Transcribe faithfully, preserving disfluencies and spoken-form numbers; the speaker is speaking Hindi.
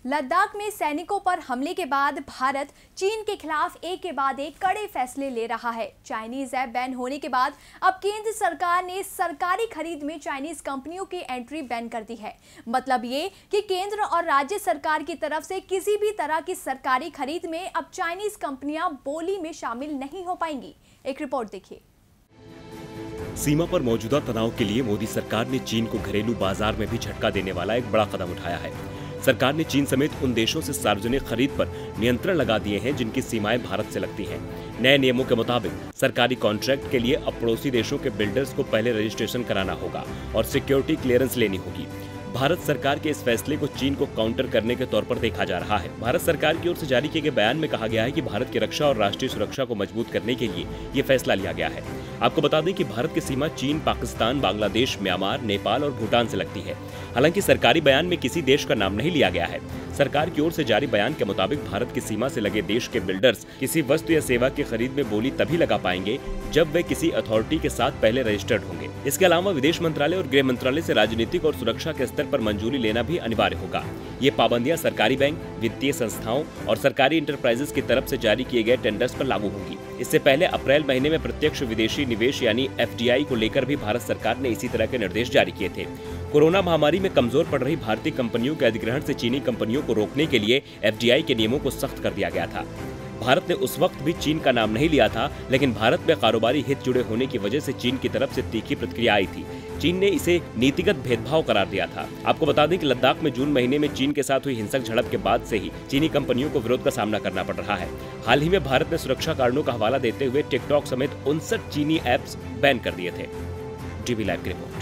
लद्दाख में सैनिकों पर हमले के बाद भारत चीन के खिलाफ एक के बाद एक कड़े फैसले ले रहा है। चाइनीज ऐप बैन होने के बाद अब केंद्र सरकार ने सरकारी खरीद में चाइनीज कंपनियों की एंट्री बैन कर दी है। मतलब ये कि केंद्र और राज्य सरकार की तरफ से किसी भी तरह की सरकारी खरीद में अब चाइनीज कंपनियां बोली में शामिल नहीं हो पाएंगी। एक रिपोर्ट देखिए। सीमा पर मौजूदा तनाव के लिए मोदी सरकार ने चीन को घरेलू बाजार में भी झटका देने वाला एक बड़ा कदम उठाया है। सरकार ने चीन समेत उन देशों से सार्वजनिक खरीद पर नियंत्रण लगा दिए हैं जिनकी सीमाएं भारत से लगती हैं। नए नियमों के मुताबिक सरकारी कॉन्ट्रैक्ट के लिए अब पड़ोसी देशों के बिल्डर्स को पहले रजिस्ट्रेशन कराना होगा और सिक्योरिटी क्लियरेंस लेनी होगी। भारत सरकार के इस फैसले को चीन को काउंटर करने के तौर पर देखा जा रहा है। भारत सरकार की ओर से जारी किए गए बयान में कहा गया है कि भारत की रक्षा और राष्ट्रीय सुरक्षा को मजबूत करने के लिए ये फैसला लिया गया है। आपको बता दें कि भारत की सीमा चीन, पाकिस्तान, बांग्लादेश, म्यांमार, नेपाल और भूटान से लगती है। हालांकि सरकारी बयान में किसी देश का नाम नहीं लिया गया है। सरकार की ओर से जारी बयान के मुताबिक भारत की सीमा से लगे देश के बिल्डर्स किसी वस्तु या सेवा की खरीद में बोली तभी लगा पाएंगे जब वे किसी अथॉरिटी के साथ पहले रजिस्टर्ड होंगे। इसके अलावा विदेश मंत्रालय और गृह मंत्रालय से राजनीतिक और सुरक्षा के स्तर पर मंजूरी लेना भी अनिवार्य होगा। ये पाबंदियां सरकारी बैंक, वित्तीय संस्थाओं और सरकारी इंटरप्राइजेस की तरफ से जारी किए गए टेंडर्स पर लागू होंगी। इससे पहले अप्रैल महीने में प्रत्यक्ष विदेशी निवेश यानी एफ डी आई को लेकर भी भारत सरकार ने इसी तरह के निर्देश जारी किए थे। कोरोना महामारी में कमजोर पड़ रही भारतीय कंपनियों के अधिग्रहण से चीनी कंपनियों को रोकने के लिए एफ डी आई के नियमों को सख्त कर दिया गया था। भारत ने उस वक्त भी चीन का नाम नहीं लिया था, लेकिन भारत में कारोबारी हित जुड़े होने की वजह से चीन की तरफ से तीखी प्रतिक्रिया आई थी। चीन ने इसे नीतिगत भेदभाव करार दिया था। आपको बता दें कि लद्दाख में जून महीने में चीन के साथ हुई हिंसक झड़प के बाद से ही चीनी कंपनियों को विरोध का सामना करना पड़ रहा है। हाल ही में भारत ने सुरक्षा कारणों का हवाला देते हुए टिकटॉक समेत उनसठ चीनी ऐप्स बैन कर दिए थे। टीवी लाइव की रिपोर्ट।